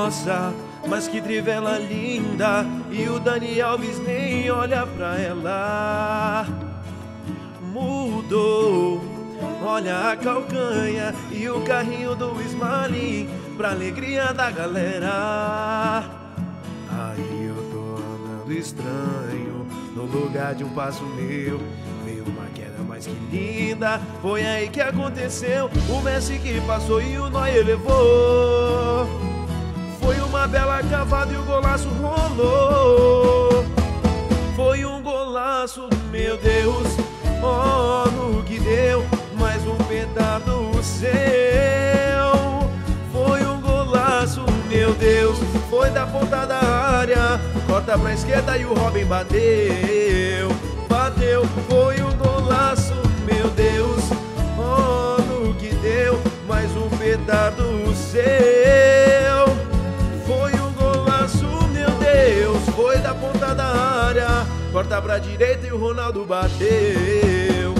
Nossa, mas que trivela linda, e o Dani Alves nem olha pra ela. Mudou, olha a calcanha e o carrinho do Smalling, pra alegria da galera. Aí eu tô andando estranho, no lugar de um passo meu veio uma queda mais que linda. Foi aí que aconteceu, o Messi que passou e o Neuer levou. Foi uma bela cavada e o golaço rolou. Foi um golaço, meu Deus, oh, no que deu mais um pedaço do céu. Foi um golaço, meu Deus, foi da ponta da área, corta pra esquerda e o Robin bateu. Bateu, foi um golaço, meu Deus, oh, no que deu mais um pedaço do céu. Foi um golaço, meu Deus, foi da ponta da área, corta pra direita e o Ronaldo bateu.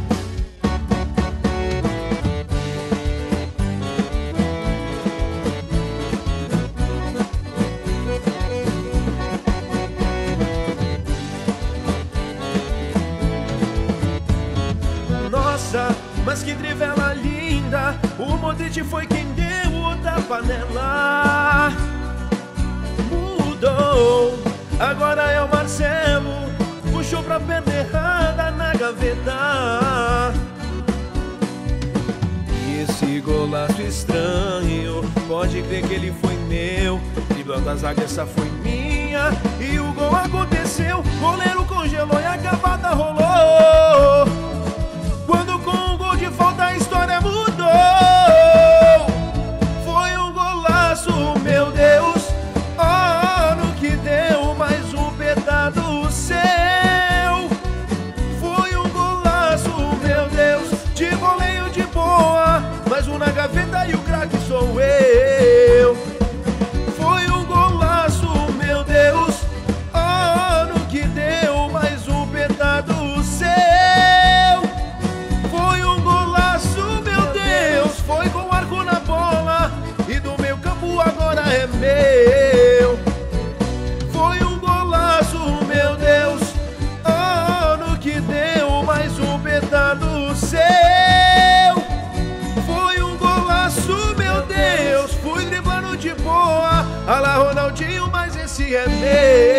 Nossa, mas que trivela linda, o Modric foi quem deu o tapa nela. Mudou, agora é o Marcelo, puxou pra perna errada na gaveta. E esse golaço estranho, pode crer que ele foi meu, driblando a zaga, essa foi minha. E o gol aconteceu, goleiro congelou e a cavada rolou. Quando com um gol de falta a história mudou. Foi um golaço, meu Deus, oh, no que deu mais um pedaço do céu. Foi um golaço, meu Deus, de voleio de boa, mais um na gaveta e o craque sou eu. Foi um golaço, meu Deus, oh, no que deu mais um pedaço do céu. Foi com arco na bola e do meu campo agora é meu. Foi um golaço, meu Deus, oh, no que deu mais um pedaço do céu. Foi um golaço, meu Deus, fui driblando de boa, a lá Ronaldinho, mas esse é meu.